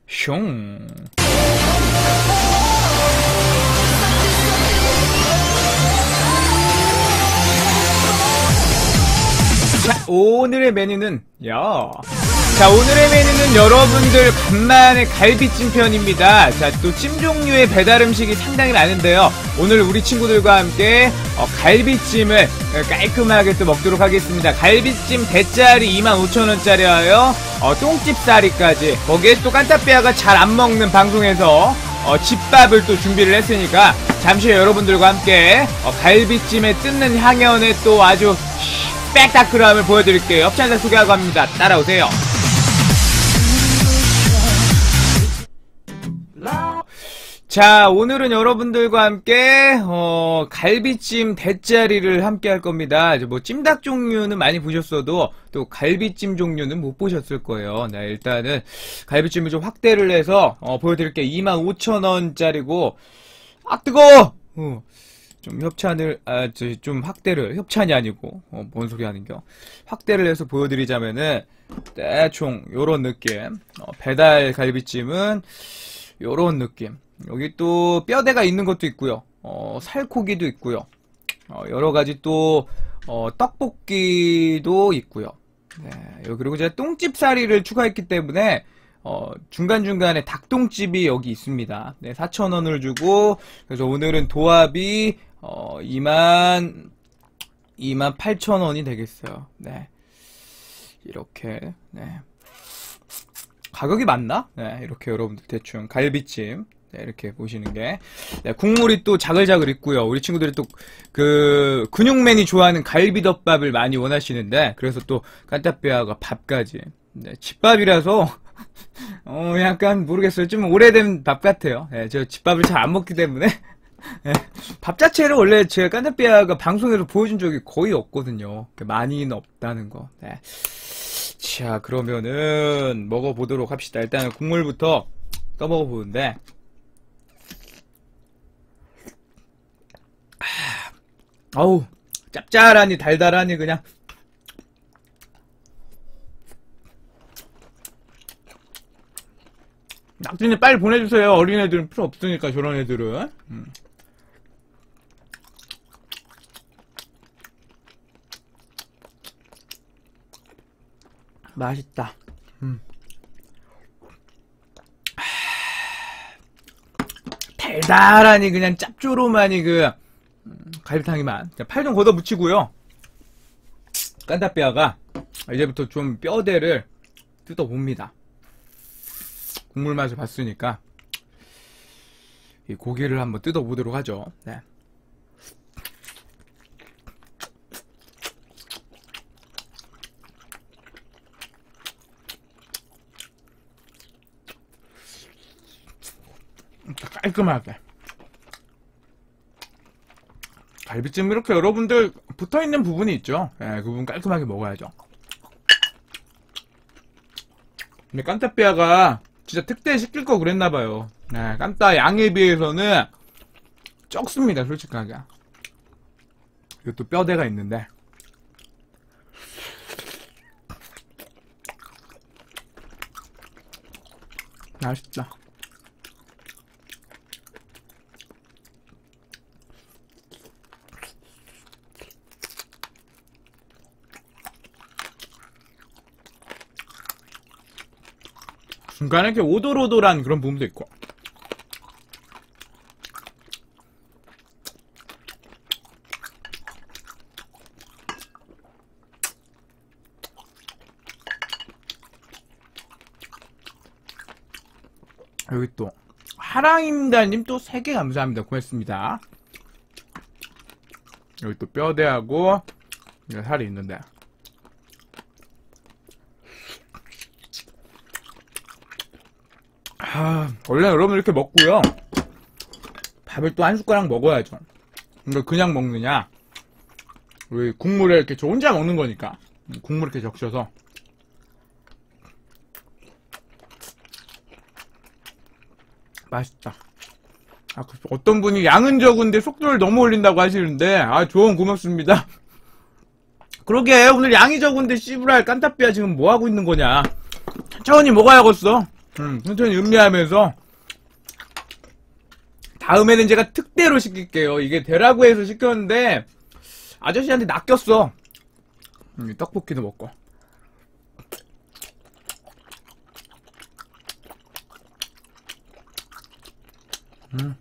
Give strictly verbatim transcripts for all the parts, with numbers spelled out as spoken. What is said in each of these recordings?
슝. 자, 오늘의 메뉴는 야. 자, 오늘의 메뉴는 여러분들 간만에 갈비찜 편입니다. 자, 또 찜 종류의 배달 음식이 상당히 많은데요. 오늘 우리 친구들과 함께 어, 갈비찜을 깔끔하게 또 먹도록 하겠습니다. 갈비찜 대짜리 이만 오천 원짜리와요. 어, 똥집사리까지. 거기에 또 깐따삐아가 잘 안 먹는 방송에서 어, 집밥을 또 준비를 했으니까 잠시 여러분들과 함께 어, 갈비찜에 뜯는 향연의 또 아주 스펙타클함을 보여드릴게요. 협찬사 소개하고 합니다. 따라오세요. 자, 오늘은 여러분들과 함께 어, 갈비찜 대짜리를 함께 할 겁니다. 뭐 찜닭 종류는 많이 보셨어도 또 갈비찜 종류는 못 보셨을 거예요. 네, 일단은 갈비찜을 좀 확대를 해서 어, 보여드릴게요. 이만 오천 원짜리고 아 뜨거워! 어, 좀 협찬을 아, 저, 좀 확대를 협찬이 아니고 어, 뭔 소리 하는겨? 확대를 해서 보여드리자면은 대충 요런 느낌. 어, 배달 갈비찜은 요런 느낌. 여기 또 뼈대가 있는 것도 있고요. 어, 살코기도 있고요. 어, 여러가지 또 어, 떡볶이도 있고요. 네, 그리고 제가 똥집사리를 추가했기 때문에 어, 중간중간에 닭똥집이 여기 있습니다. 네, 사천 원을 주고 그래서 오늘은 도합이 어, 이만 팔천 원이 되겠어요. 네, 이렇게 네. 가격이 맞나? 네, 이렇게 여러분들 대충 갈비찜 네, 이렇게 보시는 게 네, 국물이 또 자글자글 있고요. 우리 친구들이 또 그 근육맨이 좋아하는 갈비덮밥을 많이 원하시는데 그래서 또 깐따뼈하고 밥까지 네, 집밥이라서 어 약간 모르겠어요. 좀 오래된 밥 같아요. 네, 저 집밥을 잘 안 먹기 때문에 네, 밥 자체를 원래 제가 깐따뼈가 방송에서 보여준 적이 거의 없거든요. 많이는 없다는 거. 네. 자, 그러면은 먹어보도록 합시다. 일단은 국물부터 떠먹어보는데 아우 짭짤하니 달달하니 그냥 낙지님 빨리 보내주세요. 어린애들은 필요 없으니까 저런 애들은 음. 맛있다. 음. 달달하니 그냥 짭조름하니 그 음, 갈비탕이만 팔 좀 걷어 붙이고요. 깐따뼈가 이제부터 좀 뼈대를 뜯어봅니다. 국물 맛을 봤으니까 이 고기를 한번 뜯어보도록 하죠. 네. 깔끔하게 갈비찜 이렇게 여러분들 붙어있는 부분이 있죠. 예, 그 부분 깔끔하게 먹어야죠. 근데 깐따뼈가 진짜 특대 시킬 거 그랬나봐요. 예, 깐따 양에 비해서는 적습니다. 솔직하게. 이것도 뼈대가 있는데 맛있다. 중간에 이렇게 오돌오돌한 그런 부분도 있고 여기 또 하랑임달님 또 세 개 감사합니다. 고맙습니다. 여기 또 뼈대하고 살이 있는데 아, 원래 여러분 이렇게 먹고요. 밥을 또 한 숟가락 먹어야죠. 근데 그냥 먹느냐? 우리 국물에 이렇게 저 혼자 먹는 거니까 국물 이렇게 적셔서 맛있다. 아, 어떤 분이 양은 적은데 속도를 너무 올린다고 하시는데 아, 조언 고맙습니다. 그러게 오늘 양이 적은데 씨부랄 깐따삐야 지금 뭐하고 있는 거냐. 천천히 먹어야겠어. 음, 천천히 음미하면서 다음에는 제가 특대로 시킬게요. 이게 되라고 해서 시켰는데 아저씨한테 낚였어. 음, 떡볶이도 먹고. 음.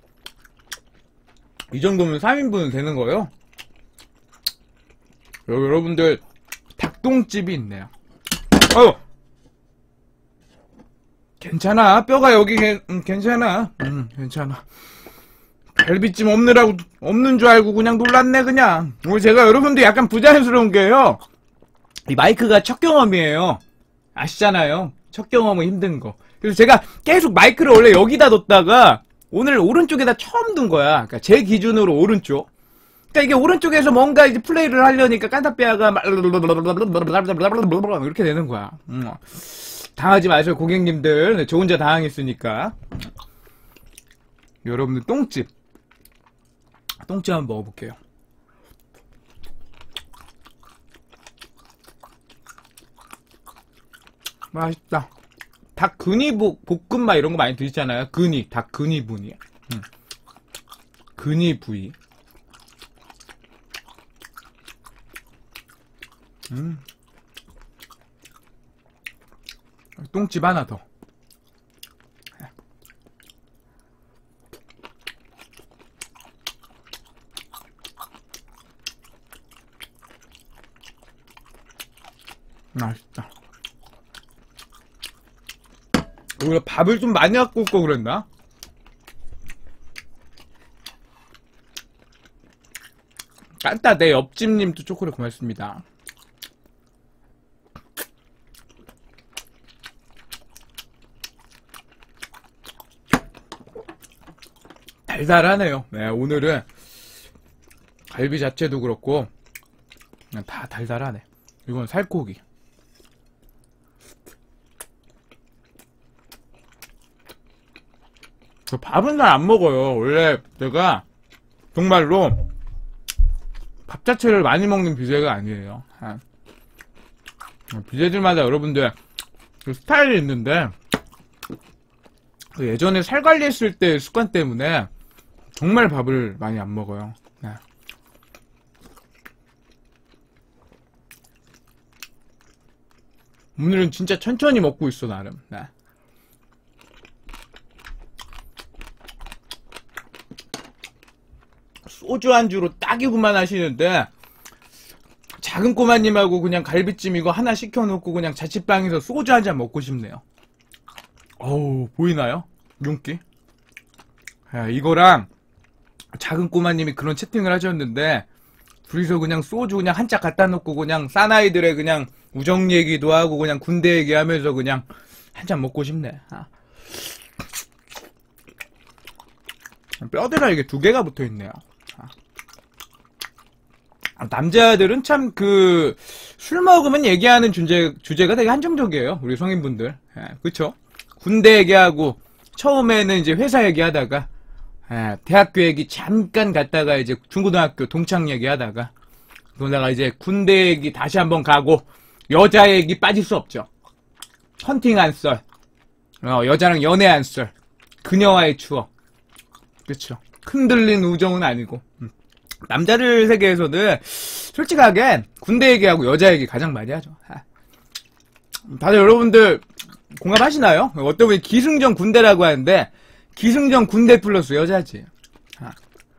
이 정도면 삼 인분 되는 거예요. 여기 여러분들 닭똥집이 있네요. 어휴! 괜찮아. 뼈가 여기 게, 음, 괜찮아. 음, 괜찮아. 갈비찜 없느라고 없는 줄 알고 그냥 놀랐네 그냥. 오늘 제가 여러분들 약간 부자연스러운 게요. 이 마이크가 첫 경험이에요. 아시잖아요. 첫 경험은 힘든 거. 그래서 제가 계속 마이크를 원래 여기다 뒀다가 오늘 오른쪽에다 처음 둔 거야. 그러니까 제 기준으로 오른쪽. 그러니까 이게 오른쪽에서 뭔가 이제 플레이를 하려니까 깐타삐아가 막 이렇게 되는 거야. 음. 당하지 마세요 고객님들. 저 혼자 당황했으니까. 여러분들 똥집 똥집 한번 먹어볼게요. 맛있다. 닭 근이 볶음 막 이런 거 많이 드시잖아요. 근이 닭 근이 부위. 음. 근이 부위. 음. 똥집 하나 더. 맛있다. 오히려 밥을 좀 많이 갖고 올 걸 그랬나? 깐따 내 옆집님도 초콜릿 고맙습니다. 달달하네요. 네, 오늘은 갈비 자체도 그렇고 그냥 다 달달하네. 이건 살코기. 저 밥은 잘 안 먹어요. 원래 내가 정말로 밥 자체를 많이 먹는 비제가 아니에요. 비제들마다 여러분들 그 스타일이 있는데 예전에 살 관리했을 때 습관 때문에 정말 밥을 많이 안 먹어요. 네. 오늘은 진짜 천천히 먹고 있어 나름. 네. 소주 안주로 딱이구만 하시는데 작은 꼬마님하고 그냥 갈비찜 이거 하나 시켜놓고 그냥 자취방에서 소주 한잔 먹고 싶네요. 어우 보이나요? 윤기? 야, 이거랑 작은 꼬마님이 그런 채팅을 하셨는데 둘이서 그냥 소주 그냥 한 짝 갖다 놓고 그냥 사나이들의 그냥 우정 얘기도 하고 그냥 군대 얘기하면서 그냥 한 잔 먹고 싶네. 아. 뼈대가 이게 두 개가 붙어있네요. 아. 남자들은 참 그 술 먹으면 얘기하는 주제, 주제가 되게 한정적이에요. 우리 성인분들. 예, 그쵸? 군대 얘기하고 처음에는 이제 회사 얘기하다가 예, 대학교 얘기 잠깐 갔다가 이제 중고등학교 동창 얘기하다가 그러다가 이제 군대 얘기 다시 한번 가고 여자 얘기 빠질 수 없죠. 헌팅 한 썰, 어, 여자랑 연애한 썰, 그녀와의 추억. 그쵸? 흔들린 우정은 아니고. 음. 남자들 세계에서는 솔직하게 군대 얘기하고 여자 얘기 가장 많이 하죠. 아. 다들 여러분들 공감하시나요? 어떤 분이 기승전 군대라고 하는데 기승전 군대 플러스 여자지. 아.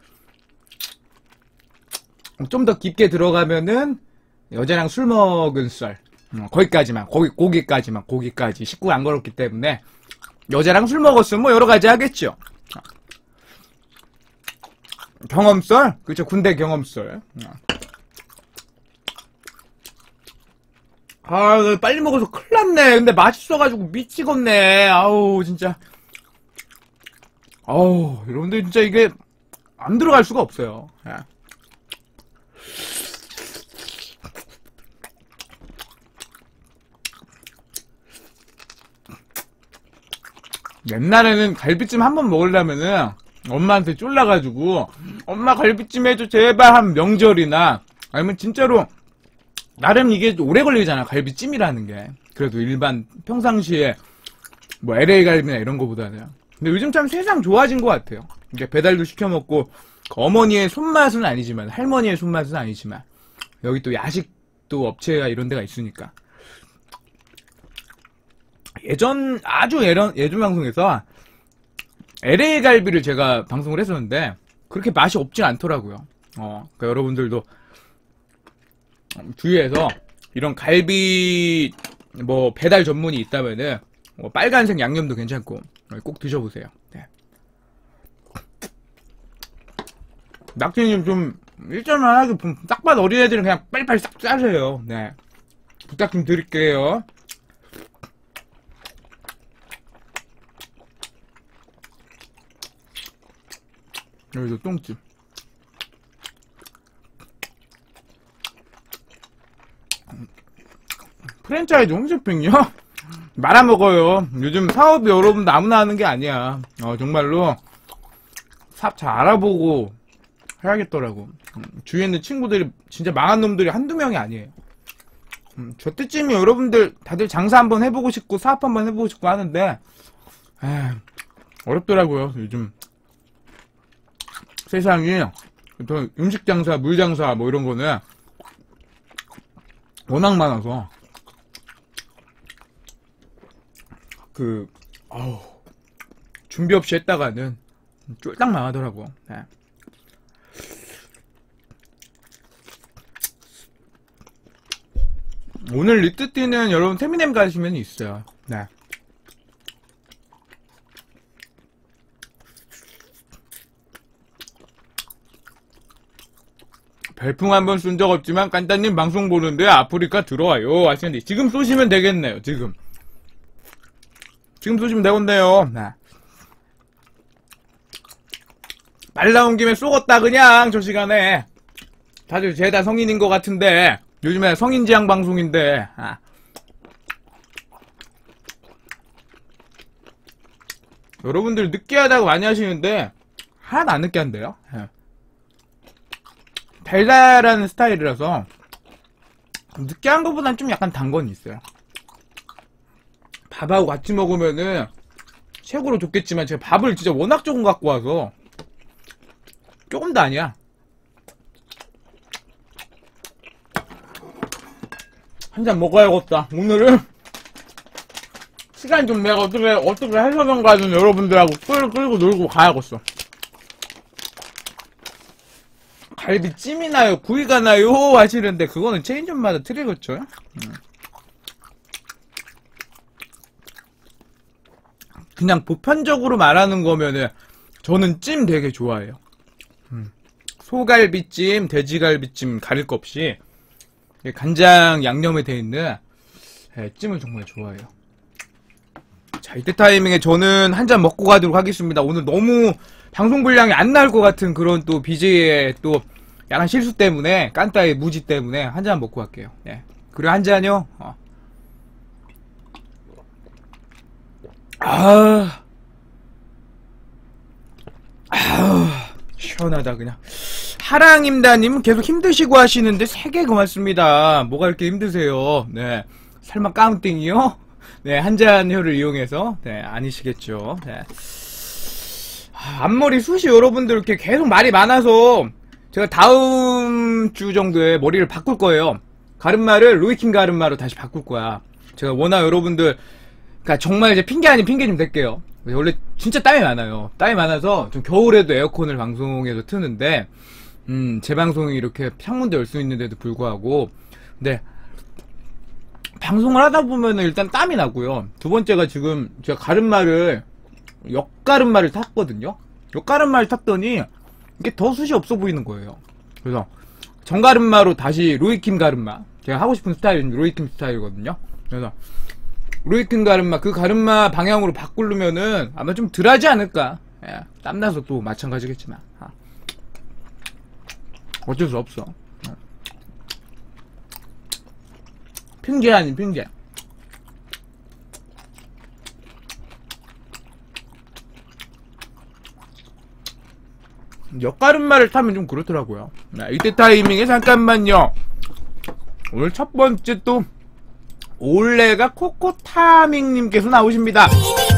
좀 더 깊게 들어가면은 여자랑 술 먹은 썰. 어, 거기까지만, 거기, 고기까지만, 고기까지. 식구가 안 걸었기 때문에 여자랑 술 먹었으면 뭐 여러 가지 하겠죠. 아. 경험썰? 그쵸, 군대 경험썰. 아, 빨리 먹어서 큰일 났네. 근데 맛있어가지고 미치겠네. 아우, 진짜. 아우, 여러분들 진짜 이게 안 들어갈 수가 없어요. 야. 옛날에는 갈비찜 한 번 먹으려면은 엄마한테 쫄라가지고 엄마 갈비찜 해줘 제발 한 명절이나 아니면 진짜로 나름 이게 오래 걸리잖아 갈비찜이라는 게. 그래도 일반 평상시에 뭐 엘에이 갈비나 이런 거보다는. 근데 요즘 참 세상 좋아진 것 같아요. 이게 배달도 시켜 먹고 어머니의 손맛은 아니지만, 할머니의 손맛은 아니지만, 여기 또 야식도 업체가 이런 데가 있으니까. 예전, 아주 예전, 예전 방송에서 엘에이 갈비를 제가 방송을 했었는데, 그렇게 맛이 없진 않더라고요. 어, 그러니까 여러분들도 주위에서 이런 갈비, 뭐, 배달 전문이 있다면은, 뭐 빨간색 양념도 괜찮고, 꼭 드셔보세요. 네. 낙지님 좀, 일절만 하게, 딱 봐도 어린애들은 그냥 빨리빨리 싹 짜세요. 네. 부탁 좀 드릴게요. 여기도 똥집. 프랜차이즈 홈쇼핑이요? 말아먹어요. 요즘 사업이 여러분들 아무나 하는 게 아니야. 어, 정말로 사업 잘 알아보고 해야겠더라고. 음, 주위에 있는 친구들이 진짜 망한 놈들이 한두 명이 아니에요. 음, 저 때쯤에 여러분들 다들 장사 한번 해보고 싶고 사업 한번 해보고 싶고 하는데 에이, 어렵더라고요. 요즘 세상이 음식 장사, 물 장사 뭐 이런 거는 워낙 많아서 그 어우, 준비 없이 했다가는 쫄딱 망하더라고. 네. 오늘 리트티는 여러분 태미넴 가시면 있어요. 네. 별풍 한번 쏜 적 없지만 깐따님 방송 보는데 아프리카 들어와요 하시는데 지금 쏘시면 되겠네요. 지금 지금 쏘시면 되겠네요. 네. 말 나온 김에 쏘겄다 그냥 저 시간에. 다들 죄다 성인인 것 같은데 요즘에 성인지향 방송인데 아. 여러분들 느끼하다고 많이 하시는데 하나도 안 느끼한데요. 네. 달달한 스타일이라서 느끼한 것보단 좀 약간 단 건 있어요. 밥하고 같이 먹으면은 최고로 좋겠지만 제가 밥을 진짜 워낙 조금 갖고 와서 조금도 아니야. 한 잔 먹어야겠다. 오늘은 시간 좀 내가 어떻게 어떻게 해서던가는 여러분들하고 끌, 끌고 놀고 가야겠어. 갈비찜이 나요? 구이가 나요? 하시는데 그거는 체인점마다 틀리겠죠? 음. 그냥 보편적으로 말하는 거면은 저는 찜 되게 좋아해요. 음. 소갈비찜, 돼지갈비찜 가릴 거 없이 간장 양념에 돼 있는 네, 찜을 정말 좋아해요. 자, 이때 타이밍에 저는 한 잔 먹고 가도록 하겠습니다. 오늘 너무 방송 분량이 안 나올 것 같은 그런 또 비제이의 또 약간 실수 때문에 깐따의 무지 때문에 한 잔 먹고 갈게요. 예. 그리고 한 잔요. 어. 아, 아, 시원하다 그냥. 하랑임다님 계속 힘드시고 하시는데 세 개 고맙습니다. 뭐가 이렇게 힘드세요? 네. 설마 까운띵이요? 네, 한 잔효를 이용해서 네, 아니시겠죠. 네. 아, 앞머리 숱이 여러분들 이렇게 계속 말이 많아서 제가 다음 주 정도에 머리를 바꿀 거예요. 가르마를 로이킴 가르마로 다시 바꿀 거야. 제가 워낙 여러분들 그러니까 정말 이제 핑계 아닌 핑계 좀 댈게요. 원래 진짜 땀이 많아요. 땀이 많아서 좀 겨울에도 에어컨을 방송에서 트는데 음, 제 방송이 이렇게 창문도 열 수 있는데도 불구하고 근데 방송을 하다 보면은 일단 땀이 나고요. 두 번째가 지금 제가 가르마를 역가르마를 탔거든요. 역가르마를 탔더니 이게 더 숱이 없어 보이는 거예요. 그래서 정가르마로 다시 로이킴 가르마 제가 하고 싶은 스타일은 로이킴 스타일이거든요. 그래서 로이킴 가르마 그 가르마 방향으로 바꾸려면은 아마 좀 덜하지 않을까. 예, 땀나서 또 마찬가지겠지만 아. 어쩔 수 없어. 핑계 아닌 핑계. 역가름말을 타면 좀 그렇더라고요. 네, 이때 타이밍에 잠깐만요. 오늘 첫 번째 또 올레가 코코타밍님께서 나오십니다.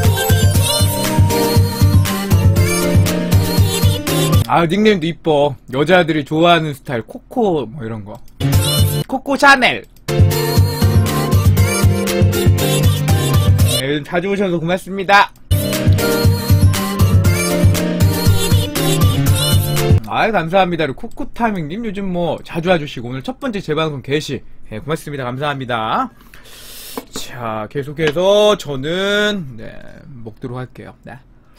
아, 닉네임도 이뻐. 여자들이 좋아하는 스타일. 코코, 뭐 이런 거. 코코 샤넬. 네, 요즘 자주 오셔서 고맙습니다. 아이, 감사합니다. 코코타밍님 요즘 뭐 자주 와주시고 오늘 첫 번째 재방송 개시. 네, 고맙습니다. 감사합니다. 자, 계속해서 저는 네, 먹도록 할게요. 네.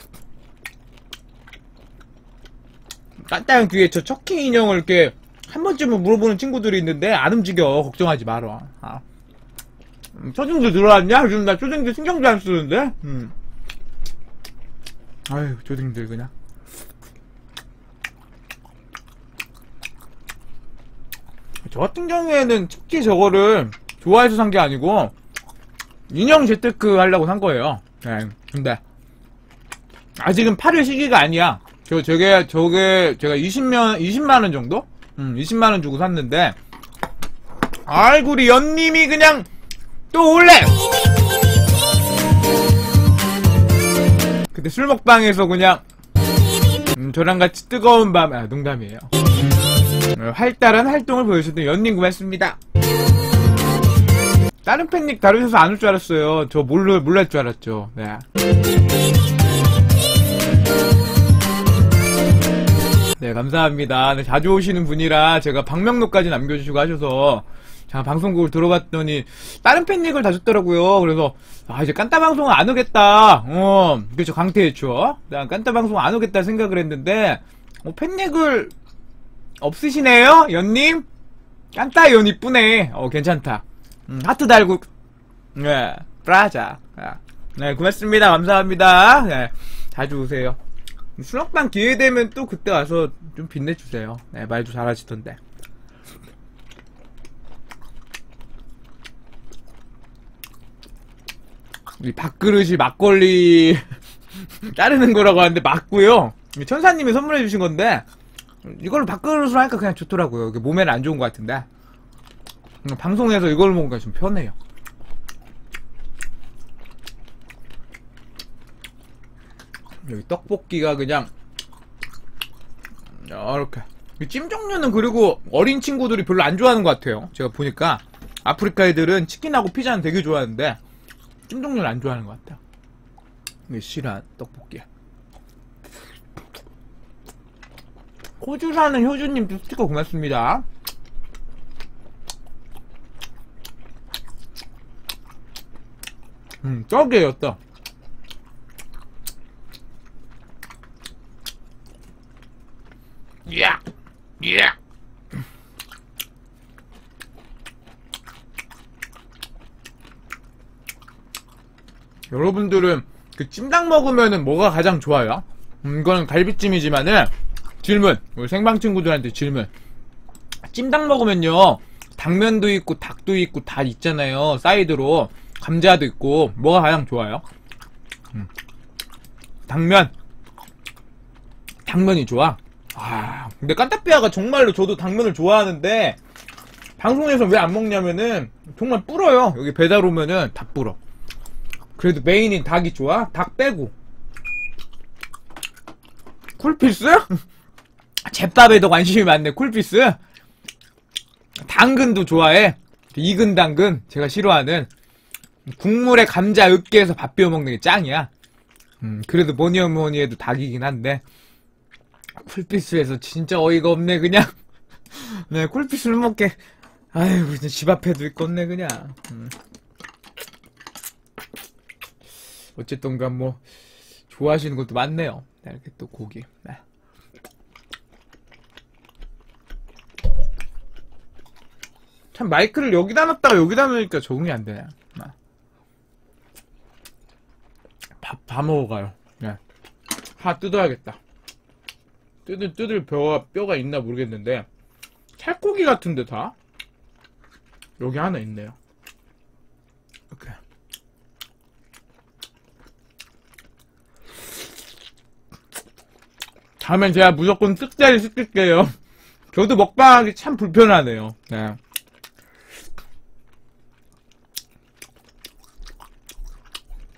깐따형 뒤에 저 척키 인형을 이렇게 한 번쯤은 물어보는 친구들이 있는데 안 움직여. 걱정하지 마라. 아. 음, 초딩들 들어왔냐? 요즘 나 초딩들 신경도 안 쓰는데? 음. 아유, 초딩들 그냥. 저 같은 경우에는 특히 저거를 좋아해서 산 게 아니고 인형 재테크 하려고 산 거예요. 네, 근데 아직은 팔을 시기가 아니야. 저 저게 저게 제가 이십만 이십만 원 정도? 음, 이십만 원 주고 샀는데 아이고 우리 연님이 그냥 또 올래. 그때 술 먹방에서 그냥 음, 저랑 같이 뜨거운 밤, 아 농담이에요. 활달한 활동을 보여주셨던 연님 고맙습니다. 다른 팬닉 다루셔서 안 올 줄 알았어요. 저 몰라, 몰랄 줄 알았죠. 네. 네, 감사합니다. 네, 자주 오시는 분이라 제가 방명록까지 남겨주시고 하셔서 제가 방송국을 들어봤더니 다른 팬닉을 다셨더라고요. 그래서 아 이제 깐따 방송 안 오겠다. 어, 그렇죠. 강태했죠. 난 깐따 방송 안 오겠다 생각을 했는데 어, 팬닉을 없으시네요, 연님? 깐따 연 이쁘네. 어, 괜찮다. 음, 하트 달고, 네, 브라자. 네, 고맙습니다. 감사합니다. 네, 자주 오세요. 수락방 기회 되면 또 그때 와서 좀 빛내주세요. 네, 말도 잘하시던데. 이 밥그릇이 막걸리 따르는 거라고 하는데 맞고요. 천사님이 선물해주신 건데, 이걸 밥그릇으로 하니까 그냥 좋더라고요. 이게 몸에는 안 좋은 것 같은데 방송에서 이걸 먹으니까 좀 편해요. 여기 떡볶이가 그냥 이렇게 찜 종류는 그리고 어린 친구들이 별로 안 좋아하는 것 같아요. 제가 보니까 아프리카 애들은 치킨하고 피자는 되게 좋아하는데 찜 종류는 안 좋아하는 것 같아요. 이게 실한 떡볶이. 호주 사는 효주님도 스티커 고맙습니다. 음, 떡이에요, 떡. 야! 야! 여러분들은 그 찜닭 먹으면은 뭐가 가장 좋아요? 음, 이거는 갈비찜이지만은 질문! 우리 생방 친구들한테 질문. 찜닭 먹으면요 당면도 있고 닭도 있고 다 있잖아요. 사이드로 감자도 있고 뭐가 가장 좋아요? 음. 당면. 당면이 좋아? 아 근데 깐따삐아가 정말로 저도 당면을 좋아하는데 방송에서 왜 안 먹냐면은 정말 불어요. 여기 배달 오면은 다 불어. 그래도 메인인 닭이 좋아? 닭 빼고. 쿨피스? 잿밥에도 관심이 많네. 쿨피스? 당근도 좋아해. 익은 당근 제가 싫어하는. 국물에 감자 으깨서 밥 비벼 먹는 게 짱이야. 음, 그래도 뭐니 뭐니 해도 닭이긴 한데 쿨피스에서 진짜 어이가 없네 그냥. 네, 쿨피스를 먹게. 아이고 진짜 집 앞에도 있겠네 그냥. 음. 어쨌든간 뭐 좋아하시는 것도 많네요. 네, 이렇게 또 고기. 네. 참 마이크를 여기다 놨다가 여기다 놓으니까 적응이 안 되네. 밥 다 먹어가요. 네. 파 뜯어야겠다. 뜯을 뜯을 뼈가 뼈가 있나 모르겠는데 살코기 같은데 다 여기 하나 있네요. 이렇게. 다음엔 제가 무조건 쓱자리 시킬게요. 저도 먹방하기 참 불편하네요. 네.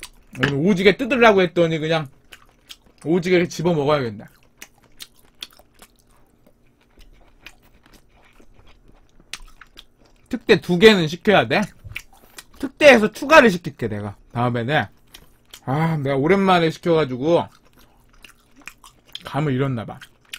오늘 오지게 뜯으려고 했더니 그냥 오지게 집어 먹어야겠네. 특대 두 개는 시켜야 돼. 특대에서 추가를 시킬게, 내가. 다음에는. 아, 내가 오랜만에 시켜가지고, 감을 잃었나봐.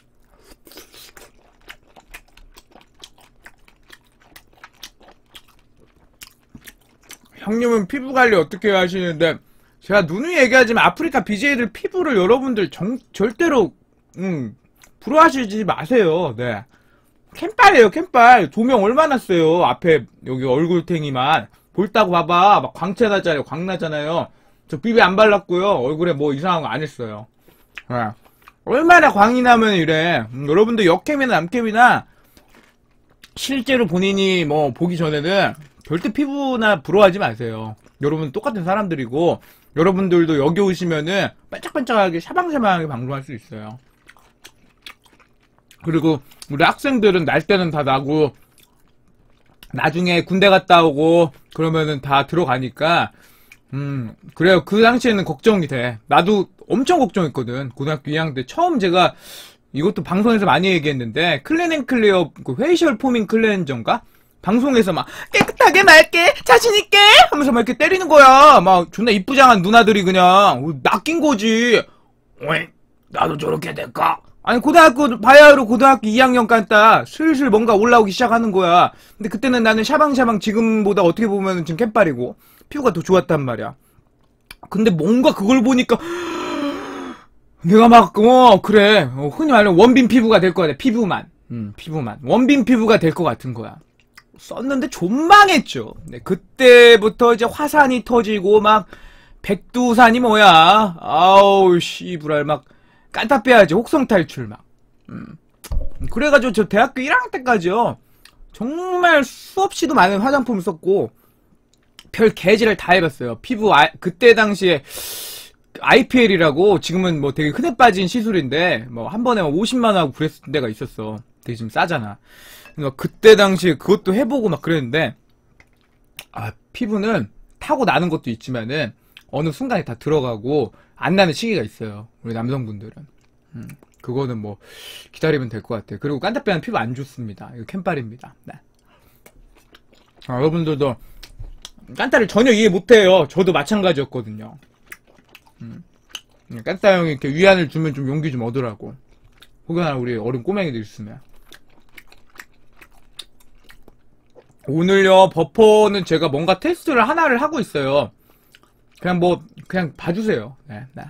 형님은 피부 관리 어떻게 하시는데, 제가 누누이 얘기하지만 아프리카 비제이들 피부를 여러분들 정, 절대로, 음, 부러워하시지 마세요. 네. 캔빨이에요, 캔빨. 조명 얼마나 써요. 앞에, 여기 얼굴탱이만. 볼따고 봐봐. 막 광채 나잖아요. 광 나잖아요. 저 비비 안 발랐고요. 얼굴에 뭐 이상한 거 안 했어요. 네. 얼마나 광이 나면 이래. 음, 여러분들 역캠이나 남캠이나, 실제로 본인이 뭐 보기 전에는 절대 피부나 부러워하지 마세요. 여러분 똑같은 사람들이고, 여러분들도 여기 오시면은 반짝반짝하게 샤방샤방하게 방송할 수 있어요. 그리고 우리 학생들은 날 때는 다 나고 나중에 군대 갔다 오고 그러면은 다 들어가니까 음 그래요. 그 당시에는 걱정이 돼. 나도 엄청 걱정했거든. 고등학교 이 학년 때 처음 제가 이것도 방송에서 많이 얘기했는데 클린앤클리어 그 페이셜 포밍 클렌저인가? 방송에서 막 깨끗하게 맑게 자신있게 하면서 막 이렇게 때리는 거야. 막 존나 이쁘장한 누나들이 그냥 낚인 거지. 왜 나도 저렇게 될까? 아니 고등학교 바야흐로 고등학교 이 학년 깐따 슬슬 뭔가 올라오기 시작하는 거야. 근데 그때는 나는 샤방샤방 지금보다 어떻게 보면 지금 캔빨이고 피부가 더 좋았단 말이야. 근데 뭔가 그걸 보니까 내가 막 어 그래 어, 흔히 말하는 원빈 피부가 될 거야. 피부만 음 피부만 원빈 피부가 될 것 같은 거야. 썼는데 존망했죠. 네, 그때부터 이제 화산이 터지고 막 백두산이 뭐야. 아우 씨부랄 막 깐타 빼야지. 혹성 탈출 막. 음. 그래가지고 저 대학교 일 학년 때까지요. 정말 수없이도 많은 화장품을 썼고 별 개지를 다 해봤어요. 피부 아, 그때 당시에 아이피엘이라고 지금은 뭐 되게 흔해 빠진 시술인데 뭐 한 번에 오십만 원 하고 그랬을 때가 있었어. 되게 지금 싸잖아. 그러니까 그때 당시에 그것도 해보고 막 그랬는데 아 피부는 타고 나는 것도 있지만은 어느 순간에 다 들어가고 안 나는 시기가 있어요. 우리 남성분들은 음, 그거는 뭐 기다리면 될 것 같아요. 그리고 깐다빼는 피부 안 좋습니다. 이거 캔빨입니다. 네. 아, 여러분들도 깐따를 전혀 이해 못해요. 저도 마찬가지였거든요. 음. 깐따 형이 이렇게 위안을 주면 좀 용기 좀 얻으라고. 혹여나 우리 어린 꼬맹이들 있으면. 오늘요 버퍼는 제가 뭔가 테스트를 하나를 하고 있어요. 그냥 뭐 그냥 봐주세요. 네, 네.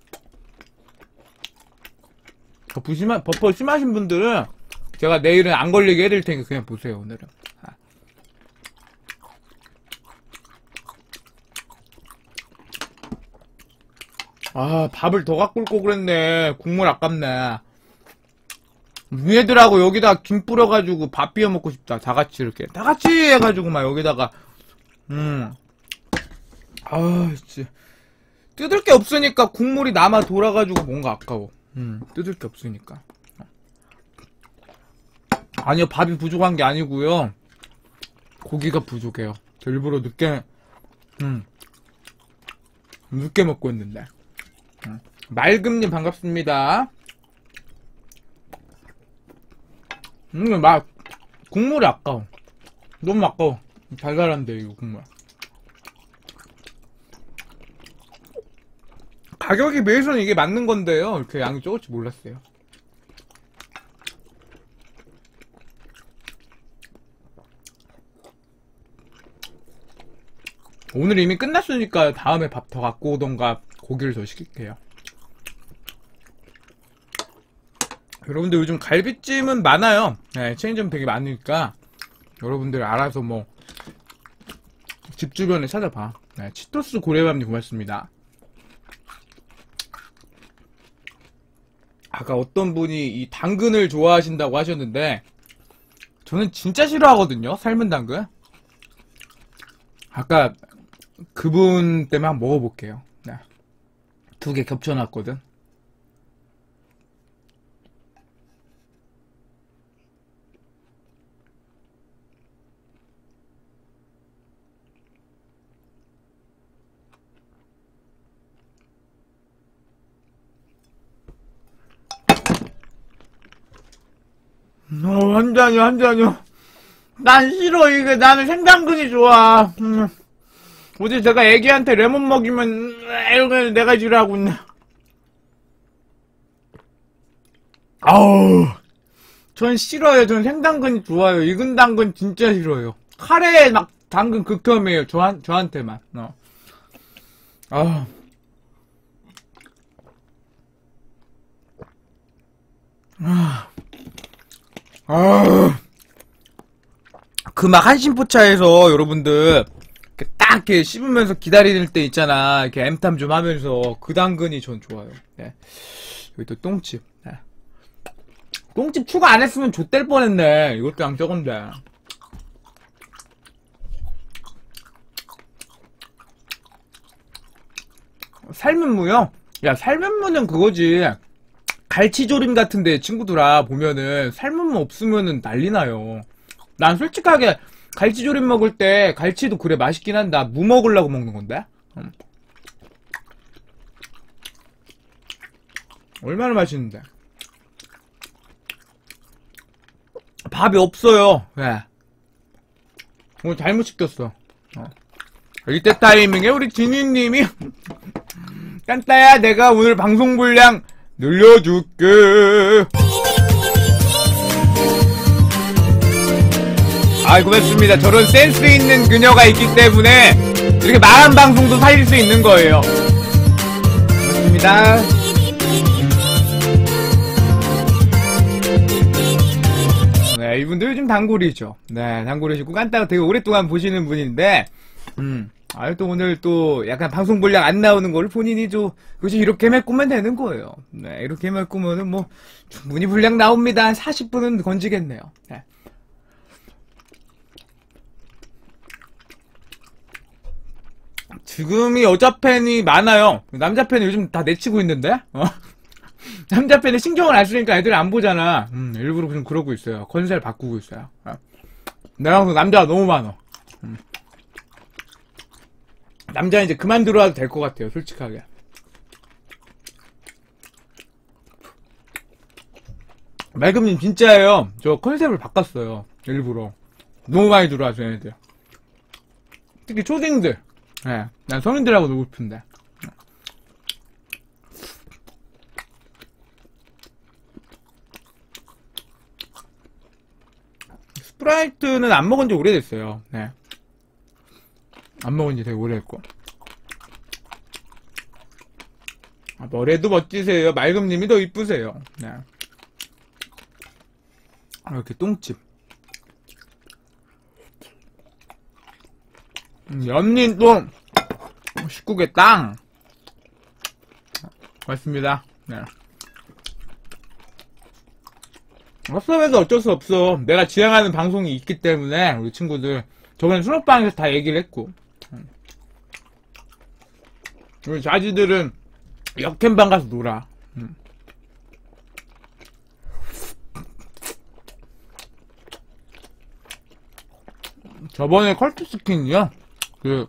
버퍼 심하, 버퍼 심하신 분들은 제가 내일은 안 걸리게 해드릴 테니까 그냥 보세요. 오늘은. 아 밥을 더 갖고 올 걸 그랬네. 국물 아깝네. 얘들하고 여기다 김 뿌려가지고 밥 비벼 먹고 싶다. 다같이 이렇게 다같이 해가지고 막 여기다가 음 아 진짜 뜯을 게 없으니까 국물이 남아 돌아가지고 뭔가 아까워. 음 뜯을 게 없으니까. 아니요 밥이 부족한 게 아니고요 고기가 부족해요. 저 일부러 늦게 음 늦게 먹고 있는데. 음. 맑음님 반갑습니다. 음, 막, 국물이 아까워. 너무 아까워. 달달한데, 이거 국물. 가격에 비해서는 이게 맞는 건데요. 이렇게 양이 적을 줄 몰랐어요. 오늘 이미 끝났으니까 다음에 밥 더 갖고 오던가 고기를 더 시킬게요. 여러분들 요즘 갈비찜은 많아요. 네, 체인점 되게 많으니까 여러분들 알아서 뭐 집 주변에 찾아봐. 네, 치토스 고래밥님 고맙습니다. 아까 어떤 분이 이 당근을 좋아하신다고 하셨는데 저는 진짜 싫어하거든요. 삶은 당근. 아까 그분 때문에 한번 먹어볼게요. 네. 두 개 겹쳐놨거든. 어, 한 잔이요, 한 잔이요. 난 싫어, 이게. 나는 생당근이 좋아. 음. 어제 제가 애기한테 레몬 먹이면, 이렇게 내가 지랄하고 있네. 아우. 전 싫어요. 전 생당근이 좋아요. 익은 당근 진짜 싫어요. 카레에 막 당근 극혐이에요. 저한, 저한테만. 어. 아. 아. 아. 그 막 한심포차에서 여러분들 딱 이렇게 씹으면서 기다릴 때 있잖아. 이렇게 엠탐 좀 하면서 그 당근이 전 좋아요. 네. 여기 또 똥집. 네. 똥집 추가 안 했으면 좆될 뻔했네. 이것도 그냥 적은데. 삶은 무요? 야, 삶은 무는 그거지. 갈치조림 같은데 친구들아 보면은 삶은 무 없으면은 난리나요. 난 솔직하게 갈치조림 먹을 때 갈치도 그래 맛있긴 한다. 무 먹으려고 먹는 건데. 음. 얼마나 맛있는데. 밥이 없어요. 예. 오늘 잘못 시켰어. 어. 이때 타이밍에 우리 진희님이 깐따야 내가 오늘 방송 분량 늘려줄게. 아, 고맙습니다. 저런 센스 있는 그녀가 있기 때문에 이렇게 망한 방송도 살릴 수 있는 거예요. 고맙습니다. 네, 이분도 요즘 단골이죠. 네, 단골이시고 깐따가 되게 오랫동안 보시는 분인데, 음, 아, 또 오늘 또 약간 방송 분량 안 나오는 거를 본인이 좀, 그치, 이렇게 메꾸면 되는 거예요. 네, 이렇게 메꾸면은 뭐, 충분히 분량 나옵니다. 한 사십 분은 건지겠네요. 네. 지금이 여자 팬이 많아요. 남자 팬이 요즘 다 내치고 있는데? 어? 남자 팬이 신경을 안 쓰니까 애들이 안 보잖아. 음, 일부러 좀 그러고 있어요. 컨셉 바꾸고 있어요. 어. 내가 방송 남자가 너무 많아. 음. 남자 이제 그만 들어와도 될 것 같아요, 솔직하게. 말금님 진짜예요. 저 컨셉을 바꿨어요. 일부러. 너무 많이 들어와서 얘네들. 특히 초딩들. 예, 네, 난 성인들하고 놀고 싶은데. 스프라이트는 안 먹은 지 오래됐어요. 네. 안 먹은 지 되게 오래됐고. 아, 머리도 멋지세요. 말금님이 더 이쁘세요. 네. 아, 이렇게 똥집. 음, 연린 똥. 십구 개 땅. 맞습니다. 네. 없어도 어쩔 수 없어. 내가 지향하는 방송이 있기 때문에 우리 친구들 저번에 수업방에서 다 얘기를 했고, 우리 자지들은 역캠방 가서 놀아. 음. 저번에 컬트 스킨이요. 그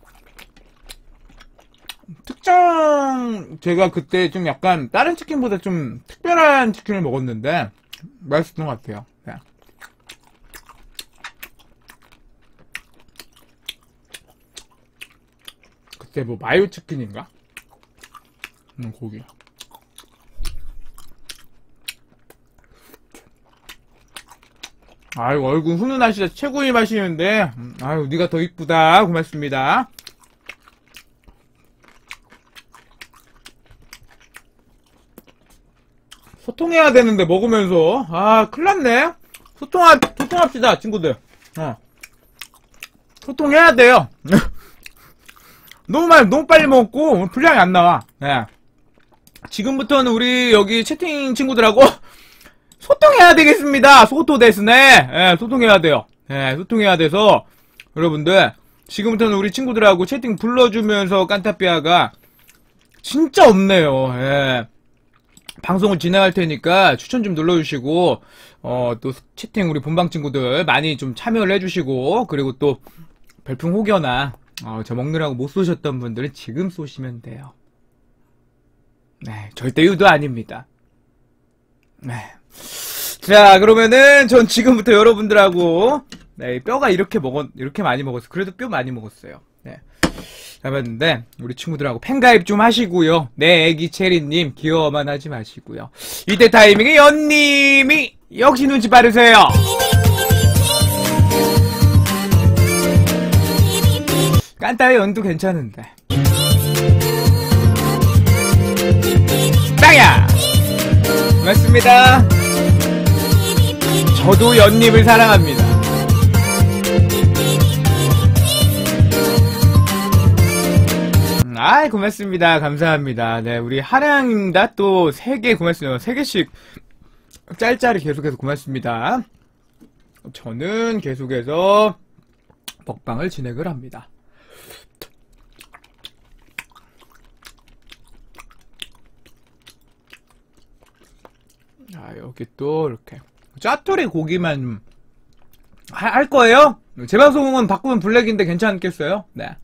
특정 제가 그때 좀 약간 다른 치킨보다 좀 특별한 치킨을 먹었는데 맛있었던 것 같아요. 네. 그때 뭐 마요 치킨인가? 음, 고기. 아유, 얼굴 훈훈하시다. 최고의 맛이는데, 아유, 니가 더 이쁘다. 고맙습니다. 소통해야 되는데, 먹으면서. 아, 큰일 났네. 소통하, 소통합시다, 친구들. 어. 소통해야 돼요. 너무 많이, 너무 빨리 먹고, 분량이 안 나와. 네. 지금부터는 우리 여기 채팅 친구들하고, 소통해야 되겠습니다. 소토 데스네. 예, 소통해야 돼요. 예, 소통해야 돼서 여러분들 지금부터는 우리 친구들하고 채팅 불러주면서 깐타삐아가 진짜 없네요. 예. 방송을 진행할 테니까 추천 좀 눌러주시고 어, 또 채팅 우리 본방 친구들 많이 좀 참여를 해주시고 그리고 또 별풍 혹여나 어, 저 먹느라고 못 쏘셨던 분들은 지금 쏘시면 돼요. 네, 절대 유도 아닙니다. 네. 자, 그러면은 전 지금부터 여러분들하고 네, 뼈가 이렇게 먹었, 이렇게 많이 먹었어요. 그래도 뼈 많이 먹었어요. 네. 잡았는데, 우리 친구들하고 팬가입 좀 하시고요. 네, 애기 체리님, 귀여워만 하지 마시고요. 이때 타이밍에 연님이 역시 눈치 빠르세요. 깐따의 연도 괜찮은데. 빵야! 고맙습니다. 저도 연님을 사랑합니다. 아, 고맙습니다. 감사합니다. 네, 우리 하량입니다. 또 세 개 고맙습니다. 세 개씩 짤짤이 계속해서 고맙습니다. 저는 계속해서 먹방을 진행을 합니다. 아, 여기 또 이렇게 짜투리 고기만 하, 할 거예요? 제 방송은 바꾸면 블랙인데 괜찮겠어요? 네.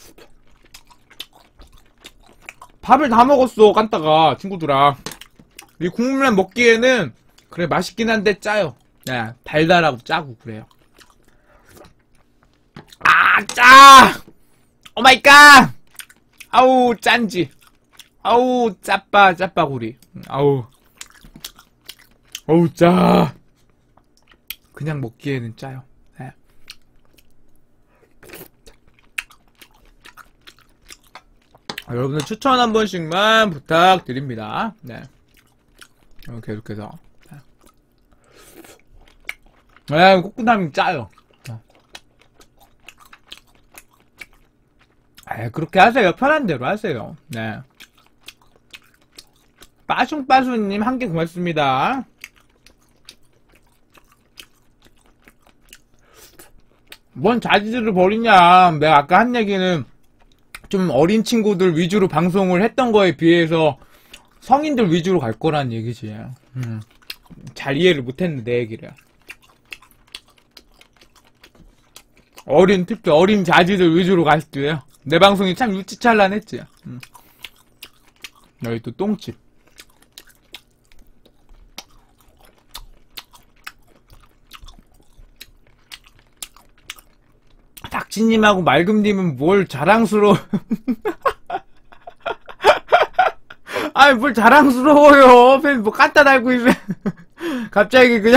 밥을 다 먹었어, 깐따가 친구들아. 이 국물만 먹기에는 그래 맛있긴 한데 짜요. 네, 달달하고 짜고 그래요. 아, 짜! 오마이갓! 아우, 짠지. 아우, 짜빠, 짜빠구리. 아우. 어우, 짜. 그냥 먹기에는 짜요. 네. 아, 여러분들 추천 한 번씩만 부탁드립니다. 네. 계속해서. 네, 네 꼬꾸남이 짜요. 네, 그렇게 하세요. 편한 대로 하세요. 네. 빠숑빠숑님 한 개 고맙습니다. 뭔 자지들을 버리냐. 내가 아까 한 얘기는 좀 어린 친구들 위주로 방송을 했던 거에 비해서 성인들 위주로 갈 거란 얘기지. 음. 잘 이해를 못했네, 내 얘기를. 어린, 특히 어린 자지들 위주로 갔어요. 내 방송이 참 유치찬란했지. 음. 여기 또 똥집. 닥치님하고 말금님은 뭘 자랑스러워. 아니, 뭘 자랑스러워요. 팬 뭐 깐따 달고 있어. 갑자기 그냥.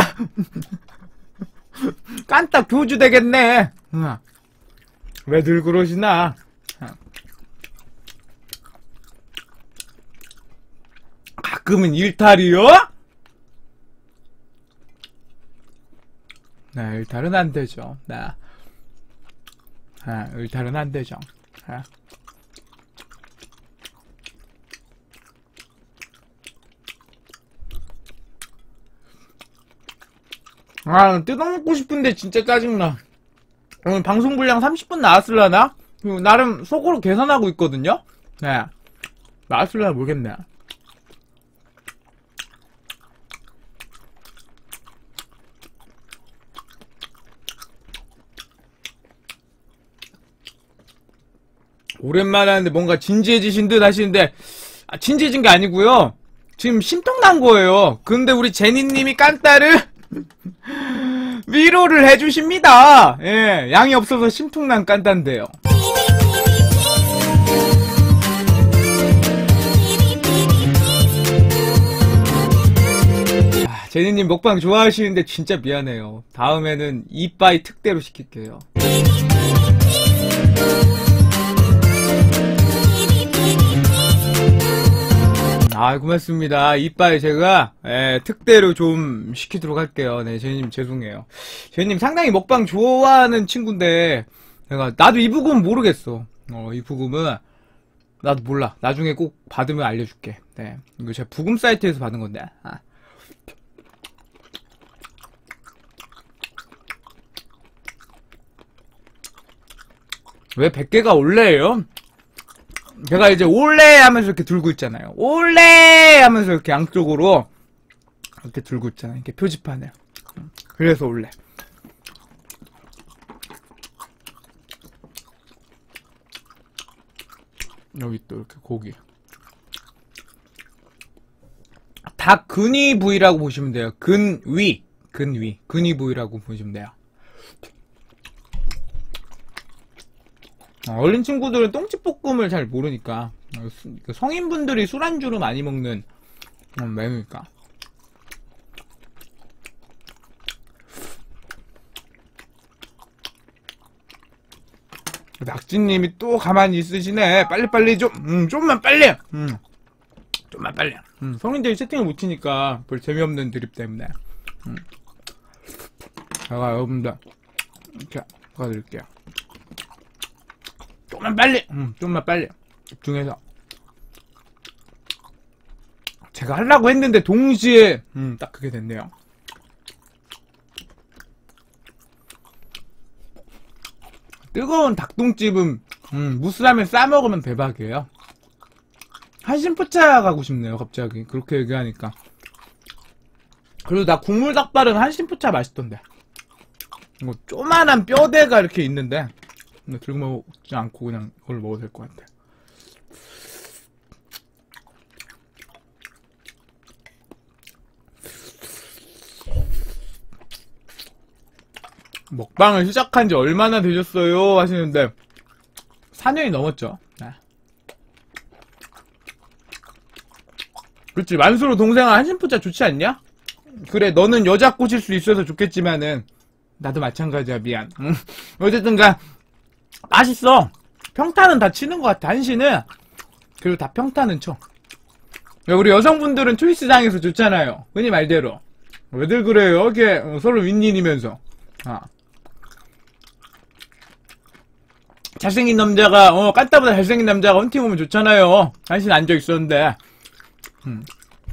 깐따 교주 되겠네. 왜들 그러시나. 가끔은 일탈이요? 네, 일탈은 안 되죠. 네. 아, 일탈은 안 되죠. 아. 아, 뜯어먹고 싶은데 진짜 짜증나. 오늘 방송 분량 삼십 분 나왔을라나? 나름 속으로 계산하고 있거든요? 네. 나왔을라나 모르겠네. 오랜만에 하는데 뭔가 진지해지신 듯 하시는데, 아, 진지해진 게 아니고요. 지금 심통 난 거예요. 근데 우리 제니님이 깐따를 위로를 해주십니다. 예, 양이 없어서 심통 난 깐따인데요. 아, 제니님 먹방 좋아하시는데 진짜 미안해요. 다음에는 이빠이 특대로 시킬게요. 아, 고맙습니다. 이빠이 제가 예, 특대로 좀 시키도록 할게요. 네, 제니님 죄송해요. 제니님 상당히 먹방 좋아하는 친구인데 내가 나도 이 부금은 모르겠어. 어, 이 부금은 나도 몰라. 나중에 꼭 받으면 알려줄게. 네, 이거 제가 부금 사이트에서 받은 건데. 아. 왜 백 개가 올레예요? 제가 이제 올레 하면서 이렇게 들고 있잖아요. 올레 하면서 이렇게 양쪽으로 이렇게 들고 있잖아요. 이렇게 표지판을. 그래서 올레. 여기 또 이렇게 고기. 닭 근위 부위라고 보시면 돼요. 근위. 근위. 근위 부위라고 보시면 돼요. 어린 친구들은 똥집볶음을 잘 모르니까. 성인분들이 술안주로 많이 먹는 메뉴니까. 낙지님이 또 가만히 있으시네. 빨리빨리 좀, 음, 좀만 빨리! 음, 좀만 빨리. 음, 성인들이 채팅을 못 치니까 별 재미없는 드립 때문에. 음. 제가 여러분들, 이렇게 도와드릴게요. 좀만 빨리! 음, 좀만 빨리. 집중해서. 제가 하려고 했는데 동시에, 음, 딱 그게 됐네요. 뜨거운 닭똥집은 음, 무스라면 싸먹으면 대박이에요. 한신포차 가고 싶네요 갑자기 그렇게 얘기하니까. 그리고 나 국물 닭발은 한신포차 맛있던데. 뭐 조만한 뼈대가 이렇게 있는데 들고 먹지 않고 그냥 이걸 먹어도 될 것 같아. 먹방을 시작한 지 얼마나 되셨어요? 하시는데 사 년이 넘었죠. 네. 그렇지. 만수로 동생아 한신포차 좋지 않냐? 그래 너는 여자 꼬실 수 있어서 좋겠지만은 나도 마찬가지야. 미안. 응. 어쨌든가 맛있어. 평타는 다 치는 것 같아. 한신은 그리고 다 평타는 쳐. 야, 우리 여성분들은 초이스 당해서 좋잖아요. 흔히 말대로. 왜들 그래요? 이렇게 서로 윈윈이면서. 아. 잘생긴 남자가 어 깐따보다 잘생긴 남자가 헌팅 오면 좋잖아요. 한신 앉아있었는데. 음.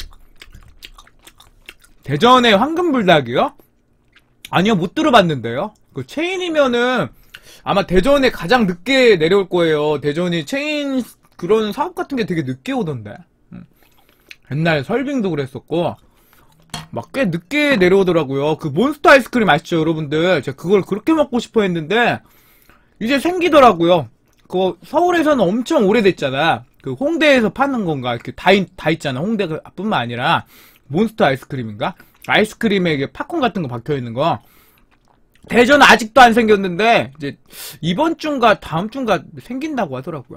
대전의 황금불닭이요? 아니요 못 들어봤는데요. 그 체인이면은 아마 대전에 가장 늦게 내려올 거예요. 대전이 체인 그런 사업 같은 게 되게 늦게 오던데. 음. 옛날 설빙도 그랬었고 막 꽤 늦게 내려오더라고요. 그 몬스터 아이스크림 아시죠 여러분들? 제가 그걸 그렇게 먹고 싶어 했는데 이제 생기더라고요. 그거 서울에서는 엄청 오래됐잖아. 그 홍대에서 파는 건가? 이렇게 다, 있, 다 있잖아. 홍대가 뿐만 아니라 몬스터 아이스크림인가? 아이스크림에 이게 팝콘 같은 거 박혀 있는 거. 대전은 아직도 안 생겼는데 이제 이번 주인가 다음 주인가 생긴다고 하더라고요.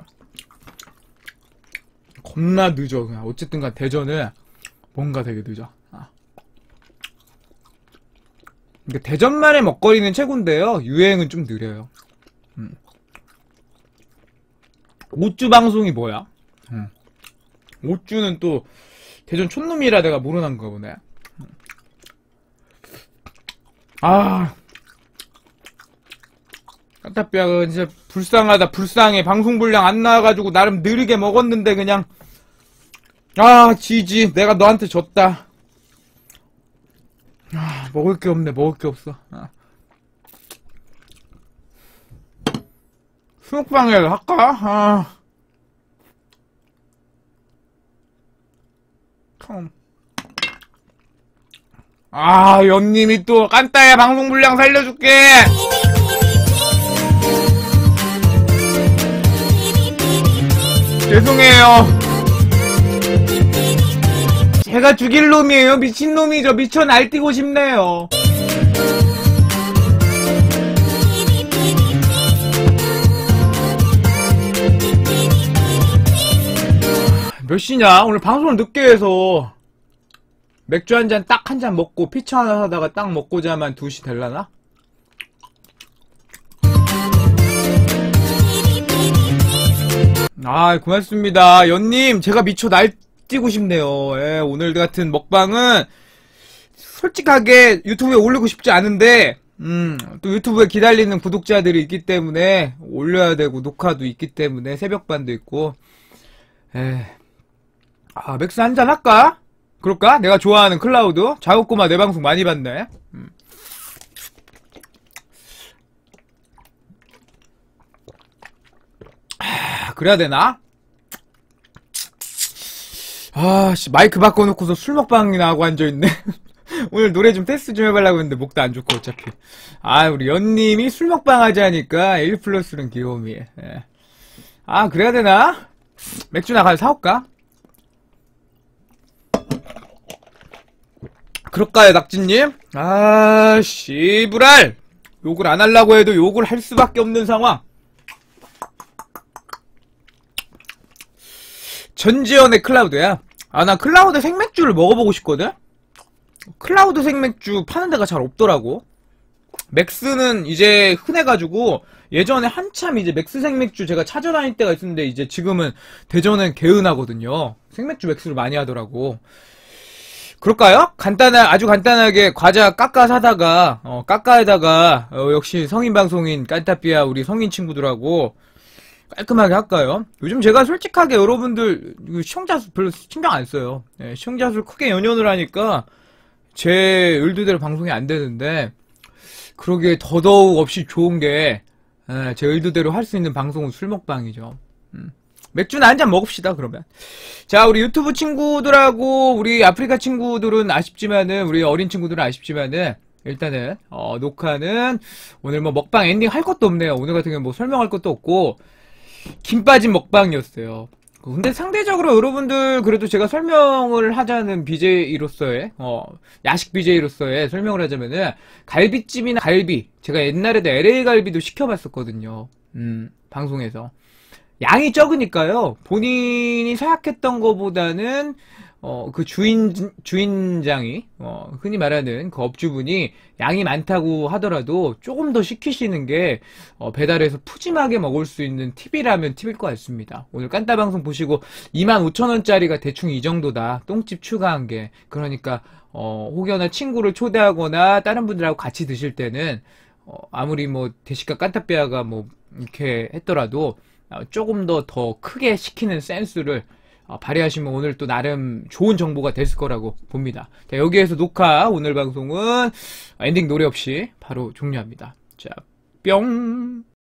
겁나 늦어. 그냥 어쨌든간 대전은 뭔가 되게 늦어. 아. 그러니까 대전만의 먹거리는 최고인데요. 유행은 좀 느려요. 음. 오쭈 방송이 뭐야? 음. 오쭈는 또 대전 촌놈이라 내가 모르는가 보네. 음. 아, 까따삐아가 진짜 불쌍하다. 불쌍해. 방송 분량 안 나와가지고 나름 느리게 먹었는데 그냥 아 지지. 내가 너한테 졌다. 아, 먹을 게 없네. 먹을 게 없어. 아. 수목방을 할까? 아. 참. 아, 연님이 또 깐따야 방송 분량 살려줄게. 죄송해요. 제가 죽일 놈이에요. 미친놈이죠. 미쳐 날뛰고 싶네요. 몇 시냐? 오늘 방송을 늦게 해서 맥주 한 잔 딱 한 잔 먹고 피처 하나 사다가 딱 먹고 자면 두 시 될라나? 아 고맙습니다. 연님 제가 미쳐 날뛰고 싶네요. 예, 오늘 같은 먹방은 솔직하게 유튜브에 올리고 싶지 않은데 음, 또 유튜브에 기다리는 구독자들이 있기 때문에 올려야 되고 녹화도 있기 때문에 새벽반도 있고 에. 아, 맥스 한잔 할까? 그럴까? 내가 좋아하는 클라우드? 자국꼬마 내 방송 많이 봤네. 음. 아, 그래야 되나? 아, 씨, 마이크 바꿔놓고서 술 먹방이나 하고 앉아있네. 오늘 노래 좀 테스트 좀 해보려고 했는데 목도 안 좋고 어차피. 아, 우리 연님이 술 먹방 하자니까 일 플러스는 귀여움이. 예. 아, 그래야 되나? 맥주나 가서 사올까? 그럴까요, 낙지님? 아, 씨부랄! 욕을 안 하려고 해도 욕을 할 수밖에 없는 상황. 전지현의 클라우드야. 아, 나 클라우드 생맥주를 먹어보고 싶거든? 클라우드 생맥주 파는 데가 잘 없더라고. 맥스는 이제 흔해가지고, 예전에 한참 이제 맥스 생맥주 제가 찾아다닐 때가 있었는데, 이제 지금은 대전은 개은하거든요. 생맥주 맥스를 많이 하더라고. 그럴까요? 간단한, 아주 간단하게 과자 깎아 사다가, 어, 깎아에다가, 어, 역시 성인방송인 깐타삐아 우리 성인 친구들하고 깔끔하게 할까요? 요즘 제가 솔직하게 여러분들, 시청자 수 별로 신경 안 써요. 네, 시청자 수 크게 연연을 하니까 제 의도대로 방송이 안 되는데, 그러기에 더더욱 없이 좋은 게, 예, 제 의도대로 할 수 있는 방송은 술 먹방이죠. 음. 맥주나 한잔 먹읍시다, 그러면. 자, 우리 유튜브 친구들하고, 우리 아프리카 친구들은 아쉽지만은, 우리 어린 친구들은 아쉽지만은, 일단은, 어, 녹화는, 오늘 뭐 먹방 엔딩 할 것도 없네요. 오늘 같은 경우는 뭐 설명할 것도 없고, 김 빠진 먹방이었어요. 근데 상대적으로 여러분들, 그래도 제가 설명을 하자는 비제이로서의, 어, 야식 비제이로서의 설명을 하자면은, 갈비찜이나 갈비, 제가 옛날에도 엘에이 갈비도 시켜봤었거든요. 음, 방송에서. 양이 적으니까요, 본인이 생각했던 것보다는, 어, 그 주인, 주인장이, 어, 흔히 말하는 그 업주분이 양이 많다고 하더라도 조금 더 시키시는 게, 어, 배달해서 푸짐하게 먹을 수 있는 팁이라면 팁일 것 같습니다. 오늘 깐따방송 보시고 이만 오천 원짜리가 대충 이 정도다. 똥집 추가한 게. 그러니까, 어, 혹여나 친구를 초대하거나 다른 분들하고 같이 드실 때는, 어, 아무리 뭐, 대식가 깐따삐아가 뭐, 이렇게 했더라도, 조금 더 더 크게 시키는 센스를 어, 발휘하시면 오늘 또 나름 좋은 정보가 됐을 거라고 봅니다. 자, 여기에서 녹화 오늘 방송은 엔딩 노래 없이 바로 종료합니다. 자, 뿅.